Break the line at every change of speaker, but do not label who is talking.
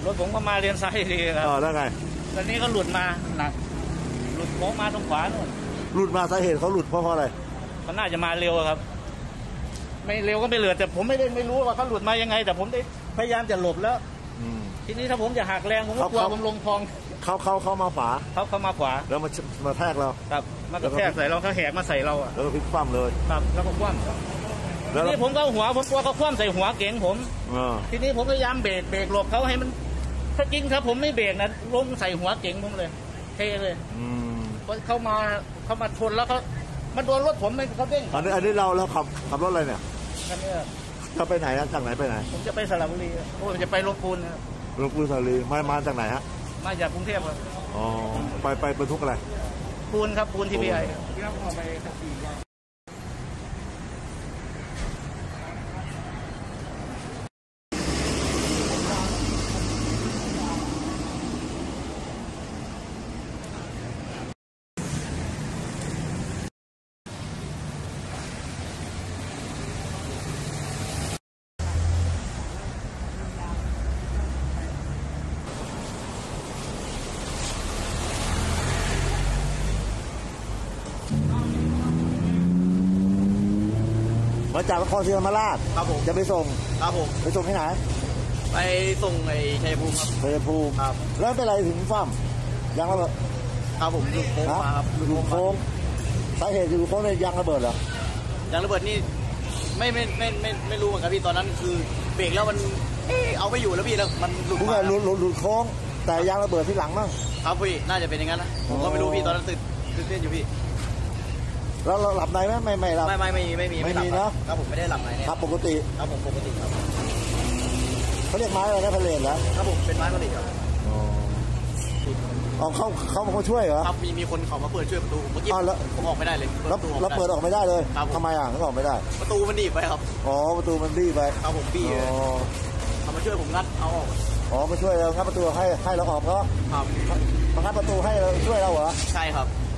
รถผมก็มาเรียนซ้ายดีครับ
แล้วไง
ตอนนี้ก็หลุดมาหนักหลุดโค้งมาตรงขวานู่น
หลุดมาสาเหตุเขาหลุดเพราะอะไร
เขาน่าจะมาเร็วครับไม่เร็วก็ไม่เหลือแต่ผมไม่รู้ว่าเขาหลุดมายังไงแต่ผมได้พยายามจะหลบแล้วทีนี้ถ้าผมจะหักแรงผมก็กลัวผมลงคลอง
เขามาขวา
เขามาขวา
แล้วมาแทกเรา
ครับมากระแทกใส่เราเขาแหกมาใส่เราอ่ะ
แล้วก็พลิกคว่ำเลย
ครับแล้วก็คว่ำทีนี้ผมก็หัวผมกลัวเขาคว่ำใส่หัวเก๋งผมทีนี้ผมพยายามเบรกหลบเขาให้มันถ้าจริงครับผมไม่เบรกนะล้มใส่หัวเก๋งผมเลยเทเลยเพราะเขามาชนแล้วเขามันโดนรถผมเขาเด้ง
อันนี้เราขับรถอะไรเนี่ยเขาไปไหนจากไหนไปไหน
ผมจะไปสระบุรีผมจะไปลพบุรี
ลพบุรีสระบุรีมาจากไหนฮะ
มาจากกรุงเทพครับ
อ๋อไปบรรทุกอะไร
ปูนครับปูนทีพีไอ
มาจากนครศรีธรรมราช
ครับผม
จะไปส่ง
ครับผม
ไปส่งที่ไหน
ไปส่งไอ้ชัยภูมิครับ
ชัยภูมิ
ครับ
แล้วเป็นไรถึงฟ้ามยางระเบิด
ครับผมหลุดโค้งมาครับ
หลุดโค้งสาเหตุคือโค้งในยางระเบิดเหร
อยางระเบิดนี่ไม่รู้เหมือนกันพี่ตอนนั้นคือเบรกแล้วมันเอาไม่อยู่แล้วพี่แล้วมันหลุดมา
หลุดโค้งแต่ยางระเบิดที่หลังมั้ง
ครับพี่น่าจะเป็นอย่างนั้นนะผมก็ไม่รู้พี่ตอนนั้นตื่นเต้นอยู่พี่
แล้วเราหลับในไหมไม่หลับ
ไม่มีนะครับผมไม่ได้หลับในเนี่ย
ครับปกติ
ครับผมปกติครับ
เขาเรียกไม้อะไรนะพาเลทแล้ว
ครับผมเป็นไม้พาเลทครับ
อ๋อเขามาช่วยเหรอ
ครับมีคนเขามาเปิดช่วยประตูเมื่อกี้ผมออกไม่ได้เลย
แล้วเปิดออกไม่ได้เลยทำไมเขาออกไม่ได้
ประตูมันดีไปครับ
อ๋อประตูมันดีไป
ครับผมบี้เขามาช่วยผมงัดเอาออก
อ๋อมาช่วยเรางัดประตูให้เราออกก็
ครับ
มางัดประตูให้เราช่วยเราเหรอ
ใช่ครับ